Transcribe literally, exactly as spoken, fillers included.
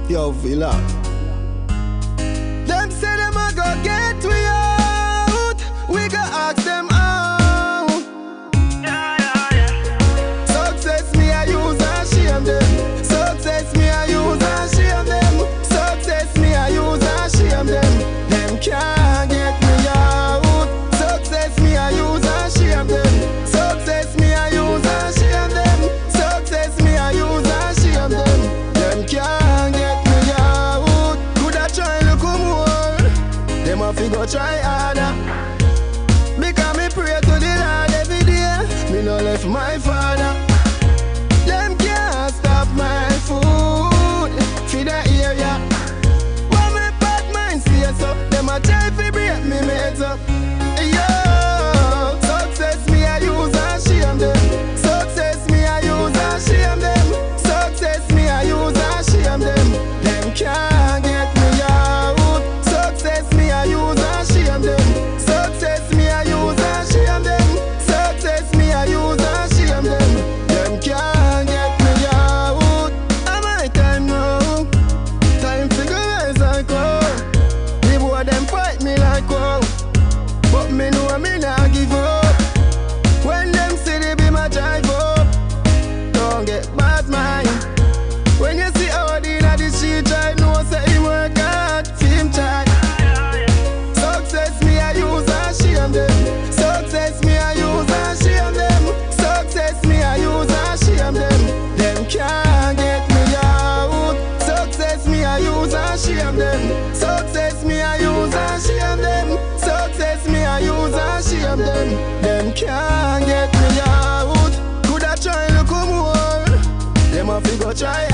Yo, Villa. Them say them a go get we out. We go ask them out. Yeah, yeah, yeah. Success me I use and shame them. Success me I use and shame them. Success me I use and shame them. Them can't get me out. Success me I use and shame them. Success me I use and shame them. Success me I use and shame them. Them can't get me out. Coulda try look more. Them a fi go try harder. Because me pray to the Lord every day. Me no left my father. Them can't stop my food for the area. When me bad mind see so, them a try fi break me mates up. Yo, success me I use and shame them. Success me I use and shame them. Success me I use and shame them. Them can't get me out. Success me I use and shame them. Success me I use and shame them. Success me I use and shame them. Them can't get me out. Am I time now? Time to go rise and go. The boy them fight me like wow, but me know me not give up. When them see the beam I drive up, don't get bad mind. When you see how the inna the street try, know say him work hard, see him try. Success me I use and shame them. Success me I use and shame them. Success me I use and shame them. Them can't get me out. Success me I use and shame them. Success me I use and shame them. Success me I use and shame them. Them can't get me out. Coulda try look more. Them a fi go try